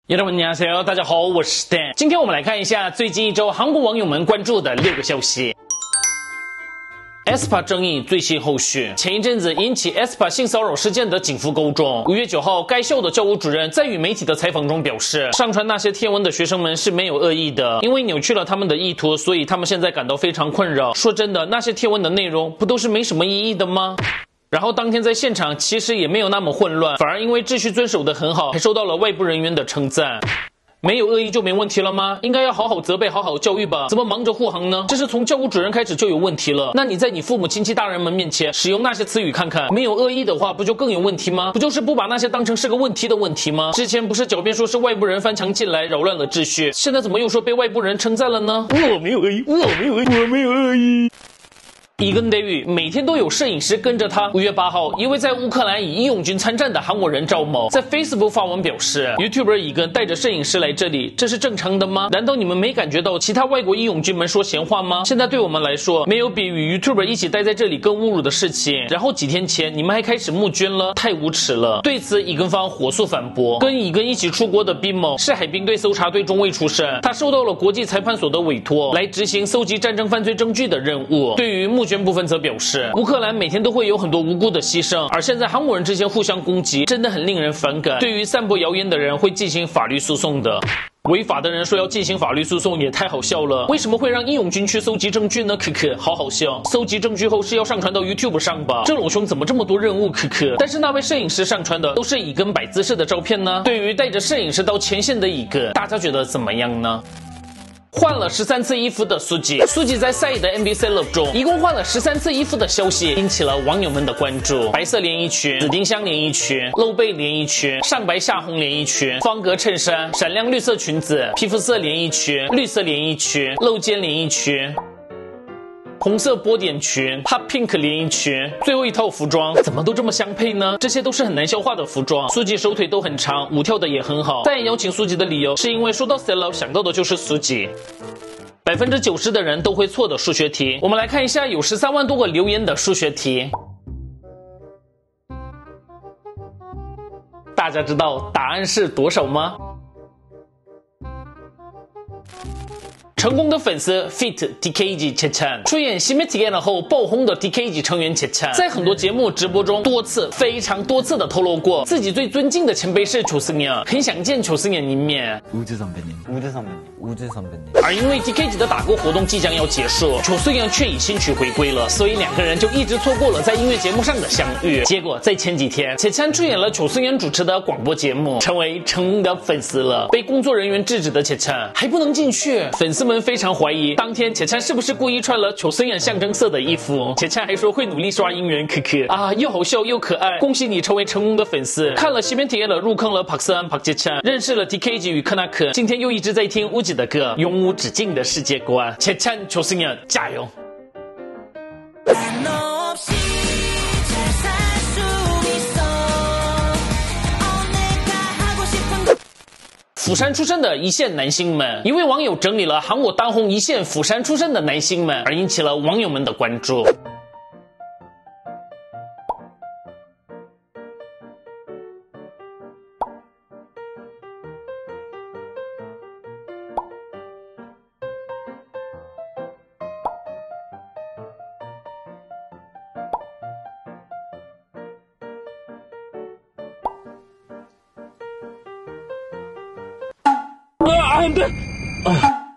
여러분,大家好，我是 Stan。今天我们来看一下最近一周韩国网友们关注的6个消息。aespa 争议最新后续，前一阵子引起 aespa 性骚扰事件的警服高中，5月9号，该校的教务主任在与媒体的采访中表示，上传那些贴文的学生们是没有恶意的，因为扭曲了他们的意图，所以他们现在感到非常困扰。说真的，那些贴文的内容不都是没什么意义的吗？然后当天在现场其实也没有那么混乱，反而因为秩序遵守得很好，还受到了外部人员的称赞。没有恶意就没问题了吗？应该要好好责备，好好教育吧，怎么忙着护航呢？这是从教务主任开始就有问题了。那你在你父母亲戚大人们面前使用那些词语看看，没有恶意的话不就更有问题吗？不就是不把那些当成是个问题的问题吗？之前不是狡辩说是外部人翻墙进来扰乱了秩序，现在怎么又说被外部人称赞了呢？我没有恶意，我没有恶意，我没有恶意。伊根德宇每天都有摄影师跟着他。5月8号，一位在乌克兰以义勇军参战的韩国人赵某在 Facebook 发文表示 ，YouTuber 伊根带着摄影师来这里，这是正常的吗？难道你们没感觉到其他外国义勇军们说闲话吗？现在对我们来说，没有比与 YouTuber 一起待在这里更侮辱的事情。然后几天前你们还开始募捐了，太无耻了。对此，伊根方火速反驳，跟伊根一起出国的宾某是海兵队搜查队中尉出身，他受到了国际裁判所的委托，来执行搜集战争犯罪证据的任务。对于募捐部分则表示，乌克兰每天都会有很多无辜的牺牲，而现在韩国人之间互相攻击，真的很令人反感。对于散播谣言的人会进行法律诉讼的。违法的人说要进行法律诉讼也太好笑了，为什么会让义勇军去搜集证据呢？可可，好好笑。搜集证据后是要上传到 YouTube 上吧？这老兄怎么这么多任务？可可。但是那位摄影师上传的都是以根摆姿势的照片呢？对于带着摄影师到前线的一个，大家觉得怎么样呢？换了13次衣服的苏吉在赛义的 MV Celeb 中一共换了13次衣服的消息引起了网友们的关注。白色连衣裙、紫丁香连衣裙、露背连衣裙、上白下红连衣裙、方格衬衫、闪亮绿色裙子、皮肤色连衣裙、绿色连衣裙、露肩连衣裙、红色波点裙、Hot Pink 连衣裙，最后一套服装怎么都这么相配呢？这些都是很难消化的服装。苏吉手腿都很长，舞跳的也很好。再邀请苏吉的理由是因为说到 Celeb 想到的就是苏吉。90%的人都会错的数学题，我们来看一下有13万多个留言的数学题。大家知道答案是多少吗？成功的粉丝 Fit DKG 채찬出演新媒体业后爆红的 DKG 成员채찬在很多节目直播中非常多次的透露过自己最尊敬的前辈是조승연，很想见조승연一面。우주선배님。而因为 DKG 的打歌活动即将要结束，조승연却已新曲回归了，所以两个人就一直错过了在音乐节目上的相遇。结果在前几天，채찬出演了조승연主持的广播节目，成为成功的粉丝了。被工作人员制止的채찬还不能进去，粉丝们非常怀疑当天채찬是不是故意穿了조승연象征色的衣服。채찬还说会努力刷姻缘，可可啊，又好笑又可愛。恭喜你成为成功的粉丝，看了西边体验了入坑了박스한 박재찬，认识了 DKG 与크나크，今天又一直在听우지的歌，永无止境的世界观。채찬 조승연加油！釜山出身的一线男星们，一位网友整理了韩国当红一线釜山出身的男星们，而引起了网友们的关注。안 돼!